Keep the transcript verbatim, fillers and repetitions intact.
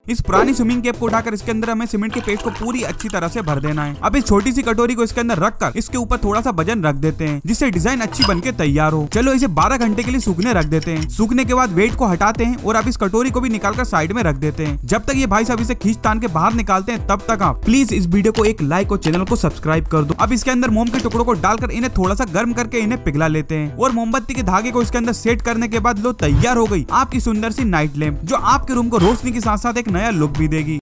इस पुरानी swimming cap को उठाकर इसके अंदर हमें सीमेंट के पेस्ट को पूरी अच्छी तरह से भर देना है। अब इस छोटी सी कटोरी को इसके अंदर रखकर इसके ऊपर थोड़ा सा वजन रख देते हैं, जिससे डिजाइन अच्छी बनके तैयार हो। चलो इसे बारह घंटे के लिए सूखने रख देते हैं। सूखने के बाद वेट को हटाते हैं और अब इस कटोरी को भी निकालकर साइड में रख देते हैं। जब तक ये भाई साहब इसे खींच तान के बाहर निकालते हैं, तब तक आप प्लीज इस वीडियो को एक लाइक और चैनल को सब्सक्राइब कर दो। अब इसके अंदर मोम के टुकड़ों को डालकर इन्हें थोड़ा सा गर्म करके इन्हें पिघला लेते हैं और मोमबत्ती के धागे को इसके अंदर सेट करने के बाद लो तैयार हो गई आपकी सुंदर सी नाइट लैंप, जो आपके रूम को रोशनी के साथ साथ एक नया लुक भी देगी।